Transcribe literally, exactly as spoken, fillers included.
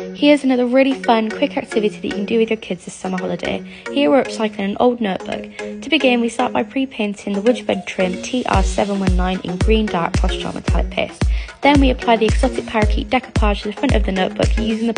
Here's another really fun, quick activity that you can do with your kids this summer holiday. Here we're upcycling an old notebook. To begin, we start by pre-painting the Woodbend trim T R seven one nine in green dark Posh Chalk metallic paste. Then we apply the exotic parakeet decoupage to the front of the notebook using the